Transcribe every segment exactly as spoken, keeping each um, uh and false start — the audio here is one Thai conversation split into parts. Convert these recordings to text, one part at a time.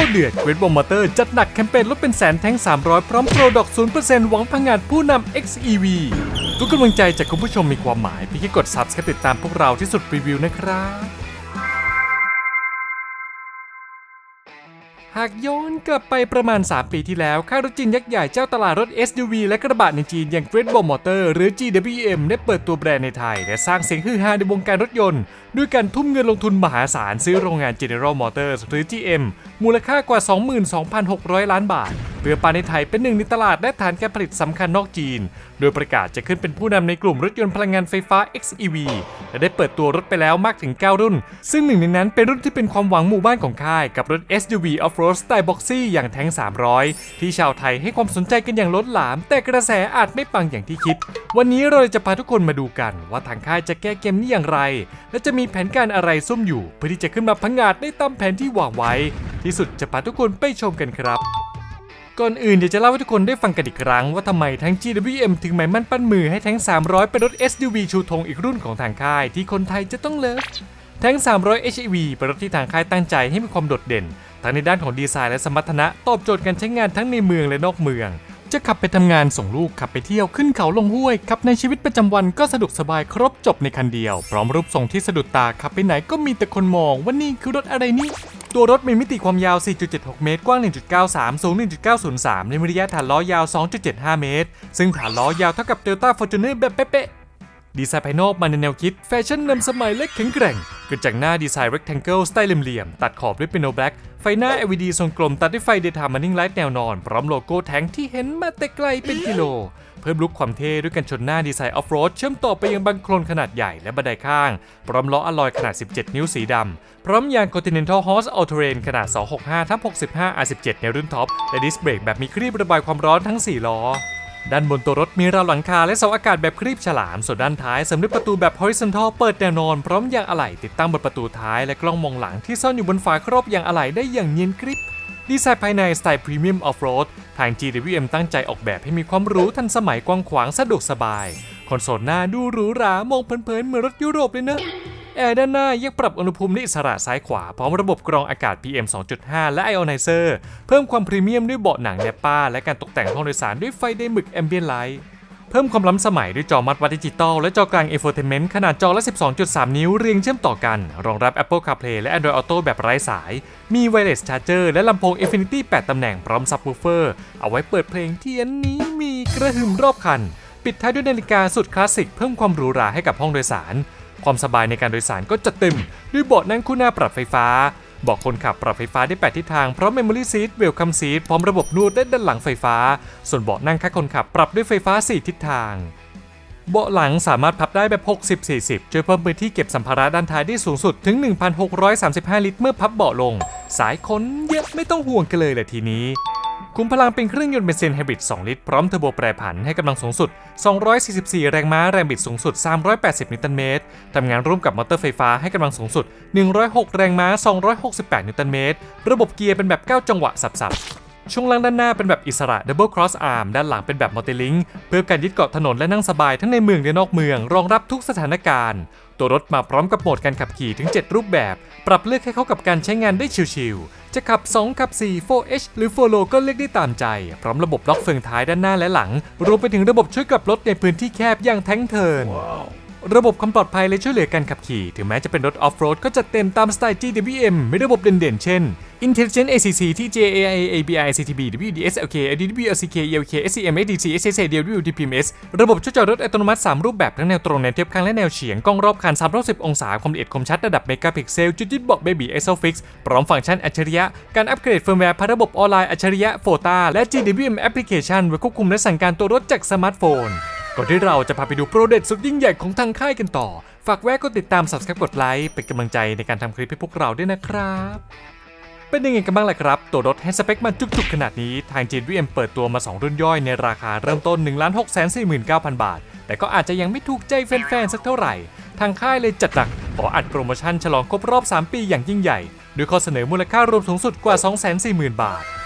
ตรเดือด Great Wall Motor จัดหนักแคมเปญลดเป็นแสนแท้งสามร้อยพร้อมโปรดอก ศูนย์เปอร์เซ็นต์ หวังพังงาดผู้นำ เอ็กซ์ อี วี ทุกกำลังใจจากคุณผู้ชมมีความหมายเพียงแค่กด Subscribe ติดตามพวกเราที่สุดรีวิวนะครับหากย้อนกลับไปประมาณสามปีที่แล้วค่ายรถจีนยักษ์ใหญ่เจ้าตลาดรถ เอส ยู วี และกระบะในจีนอย่าง Great Wall Motor หรือ จี ดับเบิลยู เอ็ม ได้เปิดตัวแบรนด์ในไทยและสร้างเสียงฮือฮาในวงการรถยนต์ด้วยการทุ่มเงินลงทุนมหาศาลซื้อโรงงาน General Motors หรือ จี เอ็ม มูลค่ากว่า สองหมื่นสองพันหกร้อย ล้านบาทเพื่อปาในไทยเป็นหนึ่งในตลาดและฐานการผลิตสำคัญนอกจีนโดยประกาศจะขึ้นเป็นผู้นำในกลุ่มรถยนต์พลังงานไฟฟ้า เอ็กซ์ อี วี และได้เปิดตัวรถไปแล้วมากถึงเก้ารุ่นซึ่งหนึ่งในนั้นเป็นรุ่นที่เป็นความหวังหมู่บ้านของค่ายกับรถ เอส ยู วี Off-road สไตล์บ็อกซี่อย่างแท้งสามร้อยที่ชาวไทยให้ความสนใจกันอย่างล้นหลามแต่กระแสอาจไม่ปังอย่างที่คิดวันนี้เราจะพาทุกคนมาดูกันว่าทางค่ายจะแก้เกมนี้อย่างไรและจะมีแผนการอะไรซุ่มอยู่เพื่อที่จะขึ้นมาพังงาดได้ตามแผนที่วางไว้ที่สุดจะพาทุกคนไปชมกันครับก่อนอื่นอยากจะเล่าให้ทุกคนได้ฟังกันอีกครั้งว่าทำไมทั้ง จี ดับเบิลยู เอ็ม ถึงหมายมั่นปั้นมือให้แท้งสามร้อยเป็นรถ เอส ยู วี ชูธงอีกรุ่นของทางค่ายที่คนไทยจะต้องเลิฟแท้งสามร้อย เอช อี วี เป็นรถที่ทางค่ายตั้งใจให้มีความโดดเด่นทั้งในด้านของดีไซน์และสมรรถนะตอบโจทย์การใช้งานทั้งในเมืองและนอกเมืองจะขับไปทำงานส่งลูกขับไปเที่ยวขึ้นเขาลงห้วยขับในชีวิตประจำวันก็สะดวกสบายครบจบในคันเดียวพร้อมรูปทรงที่สะดุดตาขับไปไหนก็มีแต่คนมองว่านี่คือรถอะไรนี่ตัวรถมีมิติความยาว สี่จุดเจ็ดหก เมตรกว้าง หนึ่งจุดเก้าสาม สูง หนึ่งจุดเก้าศูนย์สาม ในระยะฐานล้อยาว สองจุดเจ็ดห้า เมตรซึ่งฐานล้อยาวเท่ากับ Toyota Fortuner แบบเป๊ะๆดีไซน์ภายนอกมาในแนวคิดแฟชั่นนำสมัยและแข็งแกร่งเกิดจากหน้าดีไซน์ Rectangle สไตล์เหลี่ยมๆตัดขอบด้วย Piano Black ไฟหน้า แอล อี ดี ทรงกลมตัดด้วยไฟ Daytime Running Light แนวนอนพร้อมโลโก้แท้งที่เห็นมาแต่ไกลเป็นกิโลเพิ่มลุคความเท่ด้วยกันชนหน้าดีไซน์ออฟโรดเชื่อมต่อไปยังบังโคลนขนาดใหญ่และบันไดข้างพร้อมล้ออะลอยขนาดสิบเจ็ดนิ้วสีดำพร้อมยาง Continental Horse All Terrain ขนาด สองร้อยหกสิบห้า ทับ หกสิบห้า อาร์ สิบเจ็ด ในรุ่นท็อปและดิสเบรกแบบมีครีบระบายความร้อนทั้งสี่ล้อด้านบนตัวรถมีราวหลังคาและเสาอากาศแบบครีบฉลามส่วนด้านท้ายเสริมด้วยประตูแบบ horizontal เปิดแนวนอนพร้อมยางอะไหล่ติดตั้งบนประตูท้ายและกล้องมองหลังที่ซ่อนอยู่บนฝาครอบยางอะไหล่ได้อย่างเนียนกริบดีไซน์ภายในสไตล์พรีเมียมออฟโรดทาง จี ดับเบิลยู เอ็ม ตั้งใจออกแบบให้มีความหรูทันสมัยกว้างขวางสะดวกสบายคอนโซลหน้าดูหรูหรามองเพลินๆเหมือนรถยุโรปเลยนะแอร์ด้านหน้ายังปรับอุณหภูมิได้อิสระซ้ายขวาพร้อมระบบกรองอากาศ พี เอ็ม สองจุดห้า และไอออนไนเซอร์เพิ่มความพรีเมียมด้วยเบาะหนังแนปป้าและการตกแต่งห้องโดยสารด้วยไฟไดหมึกแอมเบียนไลท์เพิ่มความล้ำสมัยด้วยจอมัดวัดดิจิตอลและจอกลาง Infotainment ขนาดจอละ สิบสองจุดสาม นิ้วเรียงเชื่อมต่อกันรองรับ Apple CarPlay และ Android Auto แบบไร้สายมี Wireless Charger และลำโพง Infinity แปด ตำแหน่งพร้อม Subwoofer เอาไว้เปิดเพลงที่อันนี้มีกระหึ่มรอบคันปิดท้ายด้วยนาฬิกาสุดคลาสสิกเพิ่มความหรูหราให้กับห้องโดยสารความสบายในการโดยสารก็จัดเต็มด้วยเบาะนั่งคู่หน้าปรับไฟฟ้าเบาะคนขับปรับไฟฟ้าได้แปดทิศทางพร้อม Memory Seat Welcome Seat พร้อมระบบนวดและด้านหลังไฟฟ้าส่วนเบาะนั่งข้างคนขับปรับด้วยไฟฟ้าสี่ทิศทางเบาะหลังสามารถพับได้แบบ หกสิบ สี่สิบ ช่วยเพิ่มพื้นที่เก็บสัมภาระด้านท้ายได้สูงสุดถึง หนึ่งพันหกร้อยสามสิบห้า ลิตรเมื่อพับเบาะลงสายขนเยอะไม่ต้องห่วงกันเลยแหละทีนี้ขุมพลังเป็นเครื่องยนต์เบนซินไฮบริดสองลิตรพร้อมเทอร์โบแปรผันให้กำลังสูงสุดสองร้อยสี่สิบสี่แรงม้าแรงบิดสูงสุดสามร้อยแปดสิบนิวตันเมตรทำงานร่วมกับมอเตอร์ไฟฟ้าให้กำลังสูงสุดหนึ่งร้อยหกแรงม้าสองร้อยหกสิบแปดนิวตันเมตรระบบเกียร์เป็นแบบเก้าจังหวะสับๆช่วงล่างด้านหน้าเป็นแบบอิสระ Double Cross Arm ด้านหลังเป็นแบบ Multi-Link เพื่อการยึดเกาะถนนและนั่งสบายทั้งในเมืองและนอกเมืองรองรับทุกสถานการณ์ตัวรถมาพร้อมกับโหมดการขับขี่ถึงเจ็ดรูปแบบปรับเลือกให้เข้ากับการใช้งานได้ชิลๆจะขับสองขับสี่ โฟร์ เอช หรือ โฟร์ โล ก็เลือกได้ตามใจพร้อมระบบล็อกเฟืองท้ายด้านหน้าและหลังรวมไปถึงระบบช่วยกลับรถในพื้นที่แคบอย่างแท้งเทิร์น wow. ระบบความปลอดภัยและช่วยเหลือการขับขี่ถึงแม้จะเป็นรถออฟโรดก็จัดเต็มตามสไตล์ จี ดับเบิลยู เอ็ม มีระบบเด่นๆเช่น Intelligent เอ ซี ซี ที เจ เอ ไอ เอ บี ไอ ซี ที บี ดับเบิลยู ดี เอส แอล เค ดี ดับเบิลยู แอล ซี เค อี แอล เค เอส ซี เอ็ม เอส ดี ซี เอส เอส เอ ดี ดับเบิลยู ดี พี เอ็ม เอส ระบบช่วยจอดรถอัตโนมัติสามรูปแบบทั้งแนวตรงแนวเทียบข้างและแนวเฉียงกล้องรอบคันสามร้อยสิบองศาความละเอียดคมชัดระดับเมกะพิกเซลจุดยึดเบาะ Baby Isofix พร้อมฟังก์ชันอัจฉริยะการอัปเกรดเฟิร์มแวร์ผ่านระบบออนไลน์อัจฉริยะโฟตาและ จี ดับเบิลยู เอ็ม Application ไว้ควบคุมและสั่งการตัวรถจากสมาร์ทโฟนก่อนที่เราจะพาไปดูโปรเด็ดสุดยิ่งใหญ่ของทางค่ายกันต่อฝากแวะกดติดตาม Subscribe กดไลค์เป็นกำลังใจในการทำคลิปให้พวกเราด้วยนะครับเป็นยังไงกันบ้างล่ะครับตัวรถให้สเปคมาจุกๆขนาดนี้ทาง จี ดับเบิลยู เอ็ม เปิดตัวมาสองรุ่นย่อยในราคาเริ่มต้น หนึ่งล้านหกแสนสี่หมื่นเก้าพัน บาทแต่ก็อาจจะยังไม่ถูกใจแฟนๆสักเท่าไหร่ทางค่ายเลยจัดหนักขออัดโปรโมชั่นฉลองครบรอบสามปีอย่างยิ่งใหญ่โดยข้อเสนอมูลค่ารวมสูงสุดกว่า สองแสนสี่หมื่น บาท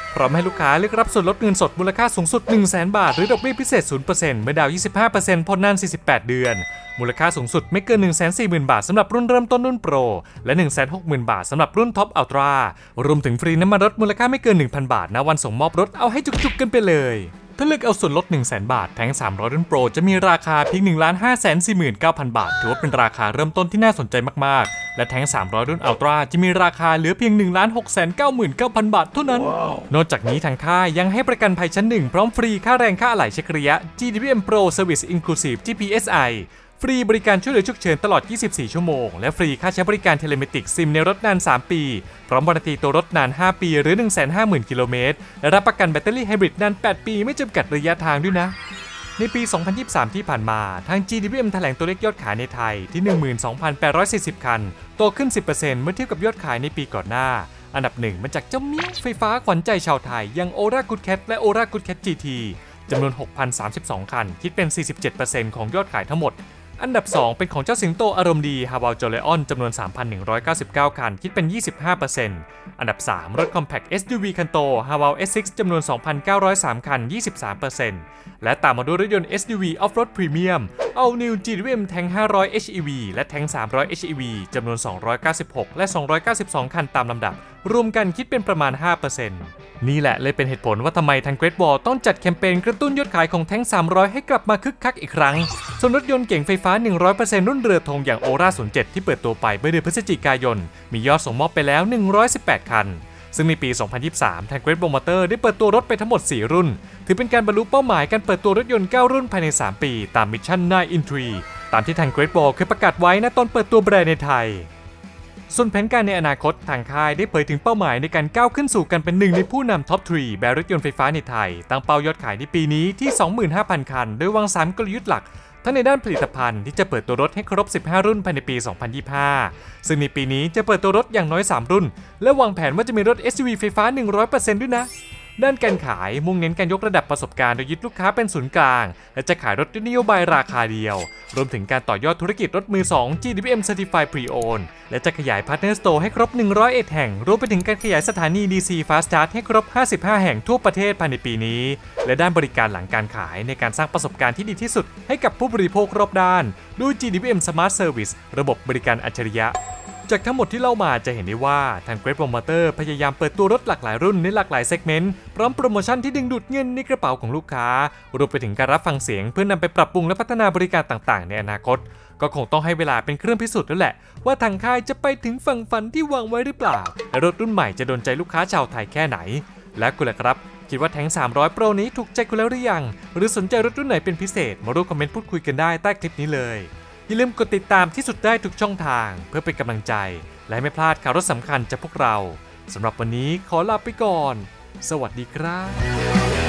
พร้อมให้ลูกค้าเลือกรับส่วนลดเงินสดมูลค่าสูงสุด หนึ่งแสน บาทหรือดอกเบี้ยพิเศษ ศูนย์เปอร์เซ็นต์ เมื่อดาวน์ ยี่สิบห้าเปอร์เซ็นต์ ผ่อนนาน สี่สิบแปด เดือนมูลค่าสูงสุดไม่เกิน หนึ่งแสนสี่หมื่น บาทสำหรับรุ่นเริ่มต้นรุ่นโปรและ หนึ่งแสนหกหมื่น บาทสำหรับรุ่นท็อปอัลตร้ารวมถึงฟรีน้ำมันรถมูลค่าไม่เกิน หนึ่งพัน บาทณวันส่งมอบรถเอาให้จุกๆกันไปเลยถ้าเลือกเอาส่วนลด หนึ่งแสน บาทแท้งสามร้อยรุ่นโปรจะมีราคาเพียง หนึ่งล้านห้าแสนสี่หมื่นเก้าพัน บาทถือว่าเป็นราคาเริ่มต้นที่น่าสนใจมากๆและแท้งสามร้อยรุ่นอัลตร้าจะมีราคาเหลือเพียง หนึ่งล้านหกแสนเก้าหมื่นเก้าพัน บาทเท่านั้น wow. นอกจากนี้ทางค่ายยังให้ประกันภัยชั้นหนึ่งพร้อมฟรีค่าแรงค่าอะไหล่เช็คระยะ จี ดับเบิลยู เอ็ม Pro Service Inclusive จี พี เอส ไอ ฟรีบริการช่วยเหลือฉุกเฉินตลอด ยี่สิบสี่ ชั่วโมงและฟรีค่าใช้บริการเทเลเมติกซิมในรถนาน สาม ปีพร้อมวารันตีตัวรถนาน ห้า ปีหรือ หนึ่งแสนห้าหมื่น กิโลเมตรและรับประกันแบตเตอรี่ไฮบริดนาน แปด ปีไม่จำกัดระยะทางด้วยนะในปี สองพันยี่สิบสาม ที่ผ่านมาทาง จี ดับเบิลยู เอ็ม แถลงตัวเลขยอดขายในไทยที่ หนึ่งหมื่นสองพันแปดร้อยสี่สิบ คันโตขึ้น สิบเปอร์เซ็นต์ เมื่อเทียบกับยอดขายในปีก่อนหน้าอันดับหนึ่งมาจากเจ้าเมียไฟฟ้าขวัญใจชาวไทยอย่าง Ora Good Cat และ Ora Good Cat จี ที จำนวน หกพันสามสิบสอง คันคิดเป็น สี่สิบเจ็ดเปอร์เซ็นต์ ของยอดขายทั้งหมดอันดับสองเป็นของเจ้าสิงโตอารมณ์ดี Haval Joleon จำนวน สามพันหนึ่งร้อยเก้าสิบเก้า คันคิดเป็น ยี่สิบห้าเปอร์เซ็นต์ อันดับสามรถ Compact เอส ยู วี คันโต Haval เอส ซิกซ์ จำนวน สองพันเก้าร้อยสาม คัน ยี่สิบสามเปอร์เซ็นต์ และตามมาด้วยรถยนต์ เอส ยู วี Off-road Premium All New จี ดับเบิลยู เอ็ม Tank ห้าร้อย เอช อี วี และ Tank สามร้อย เอช อี วี จำนวน สองร้อยเก้าสิบหก และ สองร้อยเก้าสิบสอง คันตามลำดับรวมกันคิดเป็นประมาณ ห้าเปอร์เซ็นต์ นี่แหละเลยเป็นเหตุผลว่าทำไมทาง Great Wall ต้องจัดแคมเปญกระตุ้นยอดขายของแท้งสามร้อยให้กลับมาคึกคักอีกครั้งส่วนรถยนต์เก๋งไฟฟ้า หนึ่งร้อยเปอร์เซ็นต์ รุ่นเรือธงอย่าง Ora ศูนย์เจ็ด ที่เปิดตัวไปเมื่อเดือนพฤศจิกายนมียอดส่งมอบไปแล้วหนึ่งร้อยสิบแปดคันซึ่งในปี สองพันยี่สิบสาม ทาง Great Wall Motor ได้เปิดตัวรถไปทั้งหมด สี่ รุ่นถือเป็นการบรรลุเป้าหมายการเปิดตัวรถยนต์ เก้า รุ่นภายใน สาม ปีตามมิชชั่น ไนน์ อิน ทรี ตามที่ทาง Great Wall เคยประกาศไว้ณตอนเปิดตัวแบรนด์ในไทยส่วนแผนการในอนาคตทางค่ายได้เผยถึงเป้าหมายในการก้าวขึ้นสู่การเป็นหนึ่งในผู้นำท็อปสามแบรนด์รถยนต์ไฟฟ้าในไทยตั้งเป้ายอดขายในปีนี้ที่ สองหมื่นห้าพัน คันโดยวางสามกลยุทธ์หลักทั้งในด้านผลิตภัณฑ์ที่จะเปิดตัวรถให้ครบสิบห้ารุ่นภายในปี สองพันยี่สิบห้า ซึ่งในปีนี้จะเปิดตัวรถอย่างน้อย สาม รุ่นและวางแผนว่าจะมีรถ เอส ยู วี ไฟฟ้า หนึ่งร้อยเปอร์เซ็นต์ ด้วยนะด้านการขายมุ่งเน้นการยกระดับประสบการณ์โดยยึดลูกค้าเป็นศูนย์กลางและจะขายรถด้วยนโยบายราคาเดียวรวมถึงการต่อยอดธุรกิจรถมือ สอง จี ดับเบิลยู เอ็ม Certified Pre-Owned และจะขยาย Partner Store ให้ครบหนึ่งร้อยเอ็ดแห่งรวมไปถึงการขยายสถานี ดี ซี Fast Charge ให้ครบห้าสิบห้าแห่งทั่วประเทศภายในปีนี้และด้านบริการหลังการขายในการสร้างประสบการณ์ที่ดีที่สุดให้กับผู้บริโภครอบด้านด้วย จี ดับเบิลยู เอ็ม Smart Service ระบบบริการอัจฉริยะจากทั้งหมดที่เล่ามาจะเห็นได้ว่าทาง Great Wall Motor พยายามเปิดตัวรถหลากหลายรุ่นในหลากหลายเซกเมนต์พร้อมโปรโมชั่นที่ดึงดูดเงินในกระเป๋าของลูกค้ารวมไปถึงการรับฟังเสียงเพื่อนำไปปรับปรุงและพัฒนาบริการต่างๆในอนาคตก็คงต้องให้เวลาเป็นเครื่องพิสูจน์แล้วแหละว่าทางค่ายจะไปถึงฝั่งฝันที่วางไว้หรือเปล่าและรถรุ่นใหม่จะโดนใจลูกค้าชาวไทยแค่ไหนและคุณล่ะครับคิดว่าแท้งสามร้อย Pro นี้ถูกใจคุณแล้วหรือยังหรือสนใจรถรุ่นไหนเป็นพิเศษมาร่วมคอมเมนต์พูดคุยกันได้ใต้คลิปนี้เลยอย่าลืมกดติดตามที่สุดได้ทุกช่องทางเพื่อเป็นกำลังใจและไม่พลาดข่าวรถสำคัญจากพวกเราสำหรับวันนี้ขอลาไปก่อนสวัสดีครับ